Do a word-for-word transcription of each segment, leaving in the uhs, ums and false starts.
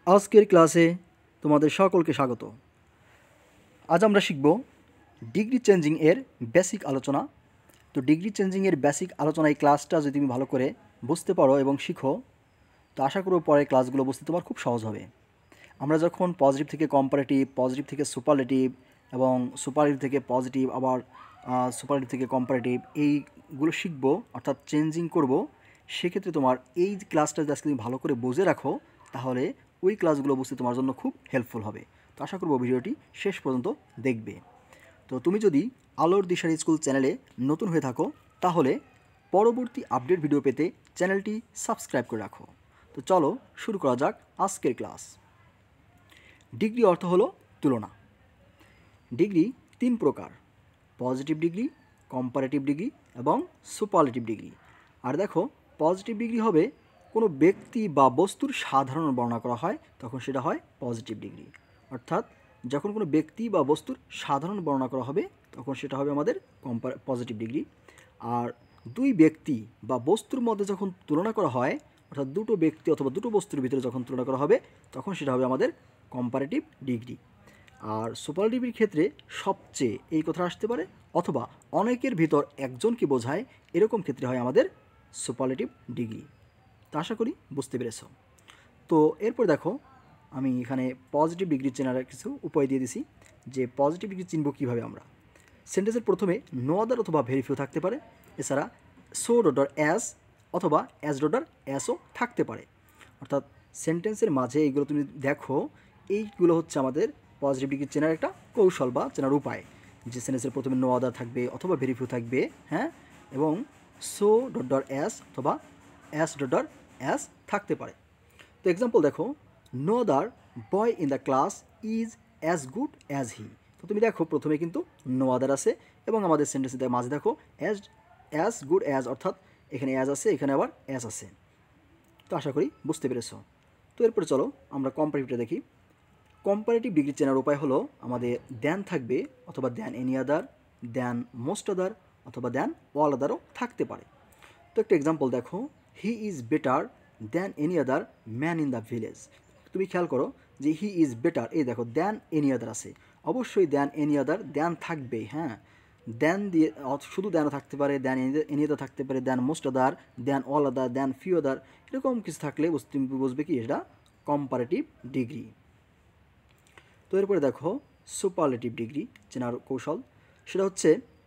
আজকের ক্লাসে তোমাদের সকলকে স্বাগত। আজ আমরা শিখব ডিগ্রি চেঞ্জিং এর বেসিক আলোচনা। তো ডিগ্রি চেঞ্জিং এর বেসিক আলোচনা এই ক্লাসটা যদি তুমি ভালো করে বুঝতে পারো এবং শিখো, তো আশা করব পরের ক্লাসগুলো বুঝতে তোমার খুব সহজ হবে। আমরা যখন পজিটিভ থেকে কম্পারেটিভ, পজিটিভ থেকে সুপারলেটিভ এবং সুপারলেটিভ থেকে পজিটিভ, আবার সুপারলেটিভ থেকে কম্পারেটিভ এইগুলো শিখবো, অর্থাৎ চেঞ্জিং করব, সেক্ষেত্রে তোমার এই ক্লাসটা যদি আজকে তুমি ভালো করে বুঝে রাখো, তাহলে ওই ক্লাসগুলো বুঝতে তোমার জন্য খুব হেল্পফুল হবে। তো আশা করব ভিডিওটি শেষ পর্যন্ত দেখবে। তো তুমি যদি আলোর দিশারি স্কুল চ্যানেলে নতুন হয়ে থাকো, তাহলে পরবর্তী আপডেট ভিডিও পেতে চ্যানেলটি সাবস্ক্রাইব করে রাখো। তো চলো শুরু করা যাক আজকের ক্লাস। ডিগ্রি অর্থ হলো তুলনা। ডিগ্রি তিন প্রকার: পজিটিভ ডিগ্রি, কম্পারেটিভ ডিগ্রি এবং সুপারলেটিভ ডিগ্রি। আর দেখো, পজিটিভ ডিগ্রি হবে কোনো ব্যক্তি বা বস্তুর সাধারণ বর্ণনা করা হয়, তখন সেটা হয় পজিটিভ ডিগ্রি। অর্থাৎ যখন কোনো ব্যক্তি বা বস্তুর সাধারণ বর্ণনা করা হবে, তখন সেটা হবে আমাদের কম্পার পজিটিভ ডিগ্রি। আর দুই ব্যক্তি বা বস্তুর মধ্যে যখন তুলনা করা হয়, অর্থাৎ দুটো ব্যক্তি অথবা দুটো বস্তুর ভিতরে যখন তুলনা করা হবে, তখন সেটা হবে আমাদের কম্পারেটিভ ডিগ্রি। আর সুপারলেটিভের ক্ষেত্রে সবচেয়ে এই কথা আসতে পারে, অথবা অনেকের ভিতর একজনকে বোঝায়, এরকম ক্ষেত্রে হয় আমাদের সুপারলেটিভ ডিগ্রি। তা আশা করি বুঝতে পেরেছ। তো এরপর দেখো, আমি এখানে পজিটিভ ডিগ্রি চেনার কিছু উপায় দিয়ে দিছি, যে পজিটিভ ডিগ্রি চিনব কীভাবে আমরা। সেন্টেন্সের প্রথমে নো আদার অথবা ভেরি ফিউ থাকতে পারে, এছাড়া সো ডটার অ্যাজ অথবা অ্যাজ ডটার অ্যাসও থাকতে পারে। অর্থাৎ সেন্টেন্সের মাঝে এইগুলো তুমি দেখো, এইগুলো হচ্ছে আমাদের পজিটিভ ডিগ্রি চেনার একটা কৌশল বা চেনার উপায়, যে সেন্টেন্সের প্রথমে নো আদার থাকবে অথবা ভেরি ফিউ থাকবে, হ্যাঁ, এবং সো ডটার অ্যাজ অথবা অ্যাস ডটার অ্যাস থাকতে পারে। তো এক্সাম্পল দেখো, no other boy in the class is as good as he. তো তুমি দেখো প্রথমে কিন্তু নো আদার আছে, এবং আমাদের সেন্টেন্সের মাঝে দেখো অ্যাজ অ্যাজ গুড অ্যাজ, অর্থাৎ এখানে অ্যাজ আছে, এখানে আবার অ্যাজ আছে। তো আশা করি বুঝতে পেরেছো। তো এরপরে চলো আমরা কম্পারেটিভটা দেখি। কম্পারেটিভ ডিগ্রি চেনার উপায় হলো, আমাদের দ্যান থাকবে অথবা than any other, than most other অথবা দ্যান অল আদারও থাকতে পারে। তো একটা এক্সাম্পল দেখো, he is better than any other man in the village. তুমি খেয়াল করো যে হি ইজ বেটার, এই দেখো দ্যান এনি আদার আছে, অবশ্যই দ্যান এনি আদার দ্যান থাকবেই, হ্যাঁ। দ্যান দিয়ে শুধু দ্যানও থাকতে পারে, দ্যান এনি আদার থাকতে পারে, than most other, than all other, than few other, এরকম কিছু থাকলে তুমি বুঝবে কি এটা কম্পারেটিভ ডিগ্রি। তো এরপরে দেখো সুপারলেটিভ ডিগ্রি চেনার কৌশল, সেটা হচ্ছে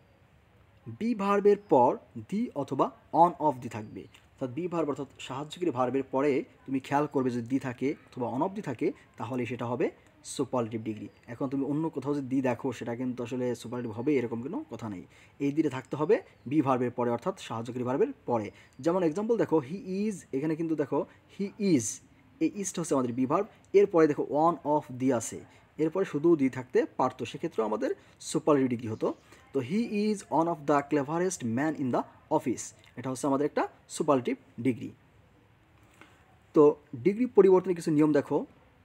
বি ভার্বের পর দি অথবা অন অফ দি থাকবে। অর্থাৎ বি ভার্ব অর্থাৎ সাহায্যকারী ভার্বের পরে তুমি খেয়াল করবে যদি দি থাকে অথবা অন অফ দি থাকে, তাহলে সেটা হবে সুপারলেটিভ ডিগ্রি। এখন তুমি অন্য কোথাও যদি দি দেখো, সেটা কিন্তু আসলে সুপারলেটিভ হবে এরকম কোনো কথা নেই। এই দিকে থাকতে হবে বি ভার্বের পরে, অর্থাৎ সাহায্যকারী ভার্বের পরে। যেমন এক্সাম্পল দেখো, হি ইজ, এখানে কিন্তু দেখো হি ইজ, এই ইজটা হচ্ছে আমাদের বি ভার্ব, এরপরে দেখো অন অফ দি আছে, এরপরে শুধু দি থাকতে পারতো, সেক্ষেত্রেও আমাদের সুপারলেটিভ ডিগ্রি হতো। তো he is one of the cleverest man in the office, এটা হচ্ছে আমাদের একটা সুপারলেটিভ ডিগ্রি। তো ডিগ্রি পরিবর্তনের কিছু নিয়ম দেখো,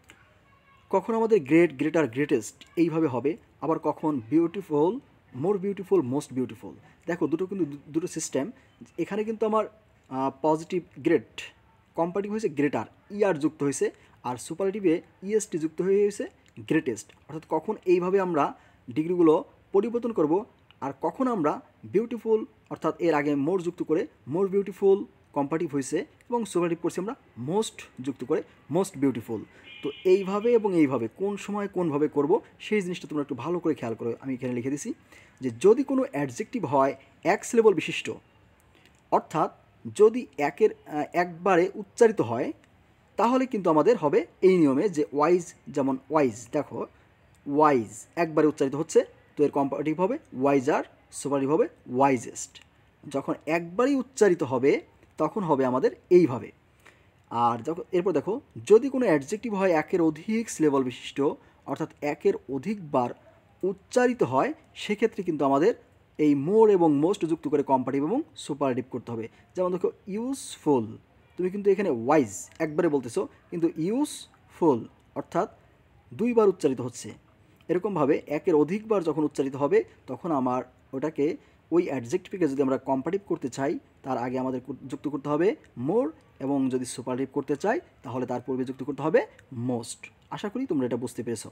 কখন আমাদের গ্রেট, গ্রেটার, গ্রেটেস্ট এইভাবে হবে, আবার কখন beautiful, more beautiful, most beautiful. দেখো দুটো কিন্তু দুটো সিস্টেম। এখানে কিন্তু আমার পজিটিভ গ্রেট, কম্পারেটিভ হয়েছে গ্রেটার, ইয়ার যুক্ত হয়েছে, আর সুপারলেটিভে ইএসটি যুক্ত হয়ে হয়েছে গ্রেটেস্ট। অর্থাৎ কখন এইভাবে আমরা ডিগ্রিগুলো পরিবর্তন করব, আর কখন আমরা বিউটিফুল অর্থাৎ এর আগে মোর যুক্ত করে মোর বিউটিফুল কম্পারেটিভ হয়েছে, এবং সুপারলেটিভ করছি আমরা মোস্ট যুক্ত করে মোস্ট বিউটিফুল। তো এইভাবে এবং এইভাবে কোন সময় কোনভাবে করব, সেই জিনিসটা তোমরা একটু ভালো করে খেয়াল করো। আমি এখানে লিখে দিছি যে যদি কোনো অ্যাডজেক্টিভ হয় এক সিলেবল বিশিষ্ট, অর্থাৎ যদি একের একবারে উচ্চারিত হয়, তাহলে কিন্তু আমাদের হবে এই নিয়মে যে ওয়াইজ, যেমন ওয়াইজ, দেখো ওয়াইজ একবারে উচ্চারিত হচ্ছে, তো এর কম্পারেটিভ হবে ওয়াইজ, আর সুপারলেটিভ হবে ওয়াইজেস্ট। যখন একবারই উচ্চারিত হবে, তখন হবে আমাদের এইভাবে। আর যখন এরপর দেখো, যদি কোনো অ্যাডজেক্টিভ হয় একের অধিক সিলেবল বিশিষ্ট, অর্থাৎ একের অধিকবার উচ্চারিত হয়, সেক্ষেত্রে কিন্তু আমাদের এই মোর এবং মোস্ট যুক্ত করে কম্পারেটিভ এবং সুপারলেটিভ করতে হবে। যেমন দেখো ইউজফুল, তুমি কিন্তু এখানে ওয়াইজ একবারে বলতেছো, কিন্তু ইউজফুল অর্থাৎ দুইবার উচ্চারিত হচ্ছে। এরকমভাবে একের অধিকবার যখন উচ্চারিত হবে, তখন আমার ওটাকে ওই অ্যাডজেক্টিভকে যদি আমরা কম্পারেটিভ করতে চাই, তার আগে আমাদের যুক্ত করতে হবে মোর এবং যদি সুপারলেটিভ করতে চাই তাহলে তার পূর্বে যুক্ত করতে হবে মোস্ট। আশা করি তোমরা এটা বুঝতে পেরেছ।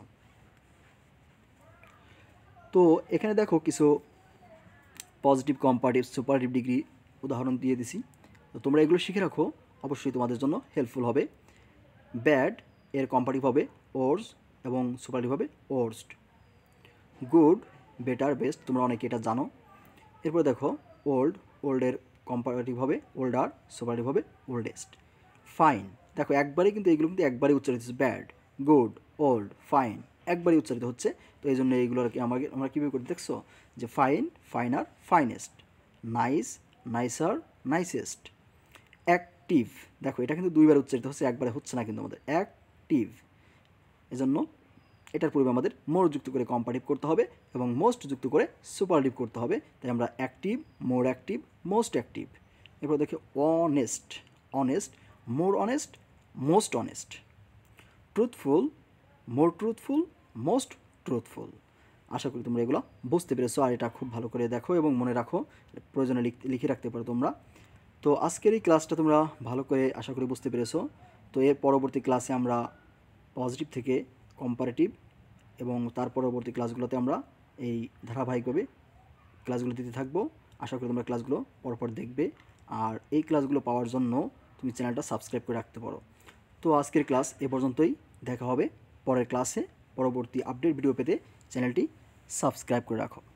তো এখানে দেখো কিছু পজিটিভ, কম্পারেটিভ, সুপারলেটিভ ডিগ্রি উদাহরণ দিয়ে দিছি। তো তোমরা এগুলো শিখে রাখো, অবশ্যই তোমাদের জন্য হেল্পফুল হবে। ব্যাড এর কম্পারেটিভ হবে ওর্স এবং সুপারলেটিভ হবে ওর্স্ট। গুড, বেটার, বেস্ট, তোমরা অনেকে এটা জানো। এরপর দেখো ওল্ড, ওল্ডের কম্পারেটিভ হবে ওল্ডার, সুপারলেটিভ হবে ওল্ডেস্ট। ফাইন, দেখো একবারে কিন্তু এইগুলো কিন্তু একবারে উচ্চারিত হচ্ছে, ব্যাড, গুড, ওল্ড, ফাইন একবারে উচ্চারিত হচ্ছে। তো এই জন্য এইগুলো আর কি আমাকে আমরা কীভাবে করে দেখছো যে fine, finer, finest, nice, nicer, nicest. Active, দেখো এটা কিন্তু দুইবার উচ্চারিত হচ্ছে, একবারে হচ্ছে না কিন্তু আমাদের, অ্যাক্টিভ। এজন্য এটার পূর্বে আমাদের মোর যুক্ত করে কম্পারেটিভ করতে হবে এবং মোস্ট যুক্ত করে সুপারলেটিভ করতে হবে। তাই আমরা active, more active, most active. এরপর দেখি honest, honest, more honest, most honest. Truthful, more truthful, most truthful. আশা করি তোমরা এগুলো বুঝতে পেরেছো, আর এটা খুব ভালো করে দেখো এবং মনে রাখো, প্রয়োজনে লিখে রাখতে পারো তোমরা। তো আজকের এই ক্লাসটা তোমরা ভালো করে আশা করি বুঝতে পেরেছো। তো এর পরবর্তী ক্লাসে আমরা পজিটিভ থেকে কম্পারেটিভ এবং তার পরবর্তী ক্লাসগুলোতে আমরা এই ধারাবাহিকভাবে ক্লাসগুলো দিতে থাকবো। আশা করি তোমরা ক্লাসগুলো পরপর দেখবে, আর এই ক্লাসগুলো পাওয়ার জন্য তুমি চ্যানেলটা সাবস্ক্রাইব করে রাখতে পারো। তো আজকের ক্লাস এ পর্যন্তই, দেখা হবে পরের ক্লাসে। পরবর্তী আপডেট ভিডিও পেতে চ্যানেলটি সাবস্ক্রাইব করে রাখো।